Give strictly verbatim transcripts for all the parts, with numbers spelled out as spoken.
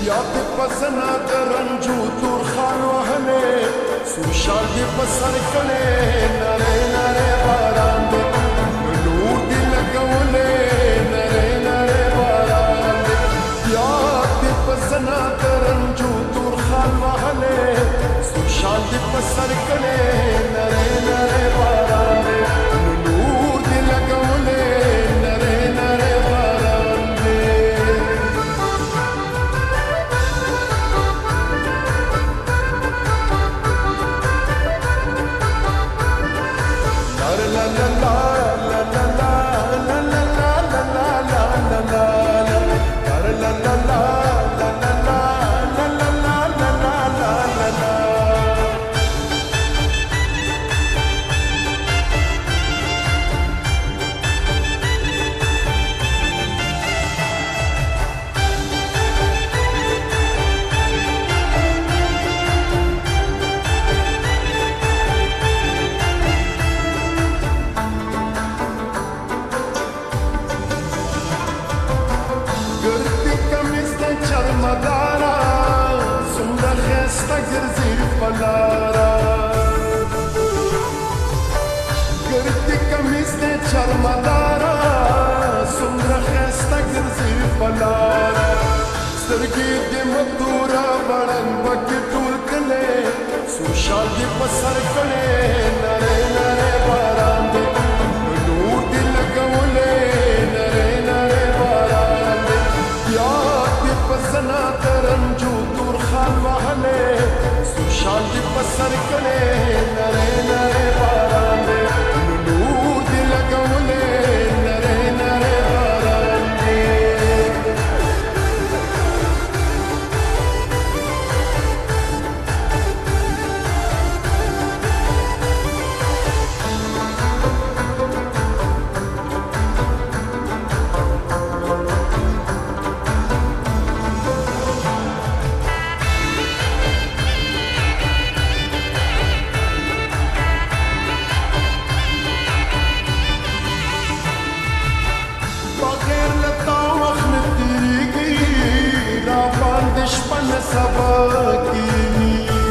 یا دې په زنا د رنجو تور خال وهلې سور شال دې په سر کړې نری نری باران دې نور دې لګولې نری نری باران دې یا دې په زنا د رنجو تور خال وهلې سور شال دې په سر کړې نری نری باران دې نور دې لګولې نری نری باران دې la la la la la la la la la la la la la la la la la la مدارا څومره ښایسته ګرځي په لاره ګردې کمیس دی چرمداره څومره ښایسته ګرځي په لاره سترګې دې متوره بڼنګ پکې ټول کړلې سور شال دې په سر کړې نری نری باران دې نور دې لګولې نری نری باران دې یا زنا ترنجو تور خال وهلې سور شال دې په سر کړې نری نری باران دې نور دې لګولې نری نری باران دې سبا کیږي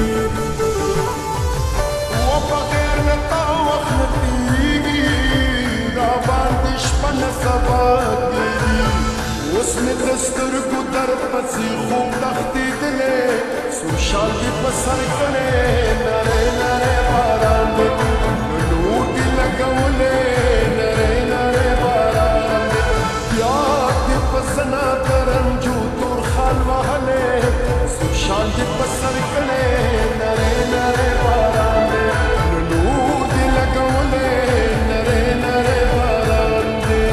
و بغیر له تا وخت نه تېرېږي را باندې شپه نه سبا کیږي اوس مې د سترګو در پسې خوب تښتېدلې سور شال دې په سر کړې نری نری باران دې نور دې لګولې نری نری باران دې یا دې په زنا ترنجو تور خال وهلې شال دې په سر کړې نری نری باران دې نور دې لګولې نری نری باران دې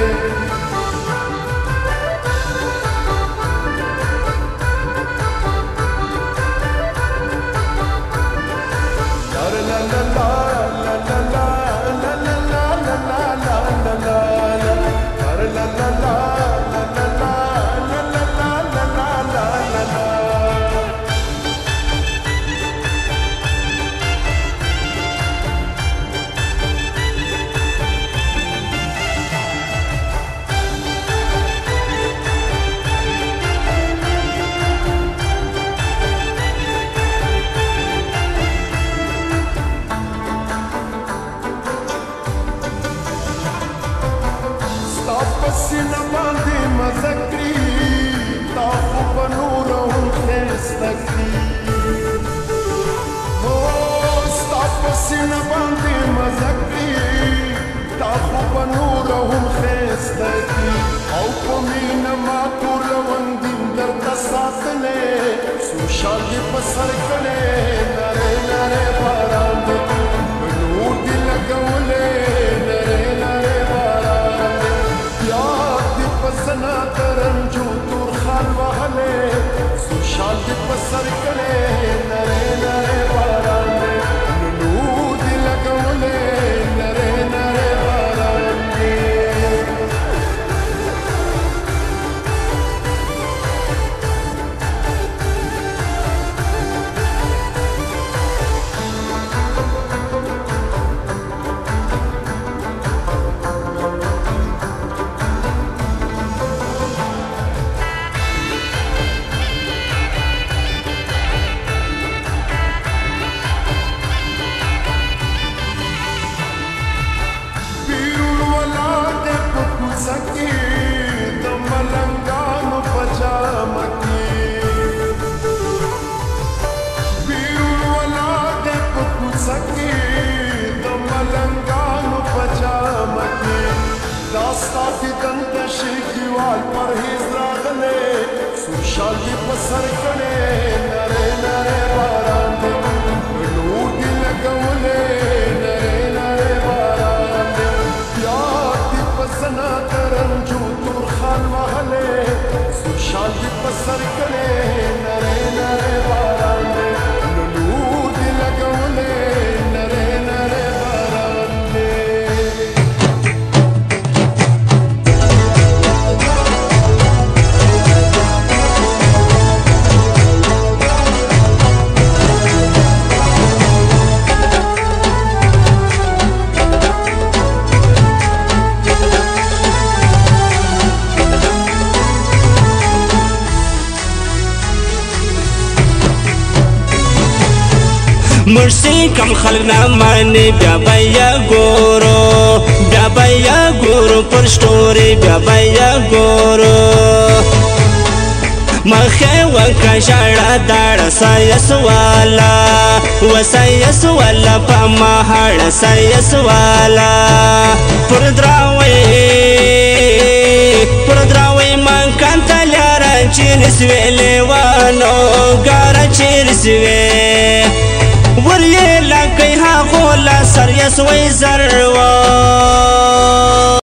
la la la la la la la la la la la la la la la la la la سینه باندې مزه کړي تا خو په نور هم ښایسته کړي هو ستا په سینه باندې مزه کړي تا خو په نور هم ښایسته کړي او په مینه ما ټول وندین درته ساتلې سور شال دې په سر کړې نری نری باران دې نور دې لګولې نری نری باران دې زنا ترنجو تور خال وهلې سور شال دې په سر کړې نری نری باران دې نور دې لګولې نری نری باران دې شال دی پسر کړي نره نره باران دی نور دی لګولې نره نره باران دی یاد دی پسنا کرن جو تور خان محله شال دی پسر کړي نره نره باران دی نور دی لګولې نره نره باران دی مرسی کم خلق نمانی بیا بیا گورو بیا بیا گورو پر شتوری بیا بیا گورو مخی وکا شاڑا داڑا سایس والا و سایس والا پا مہاڑا سایس والا پر دراوی پر دراوی من کانتا لیارا چیرسوی لیوانو گارا چیرسوی ورلی لکی ها خولا سر یسوی زروا